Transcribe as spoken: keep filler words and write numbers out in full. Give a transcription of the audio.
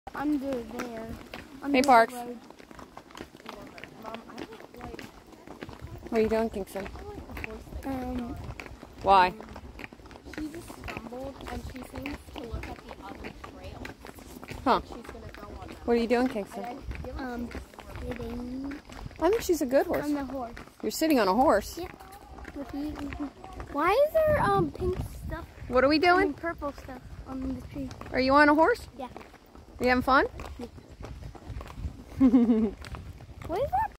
Under there. Under Hey, Parks. the road. What are you doing, Kingston? Um, Why? She just stumbled and she seems to look at the other trail. Huh. She's gonna go on that. What are you doing, Kingston? um, sitting I think she's a good horse. on the horse. You're sitting on a horse. Yeah. Why is there um pink stuff? What are we I mean, doing? purple stuff on the tree. Are you on a horse? Yeah. Are you having fun? What is that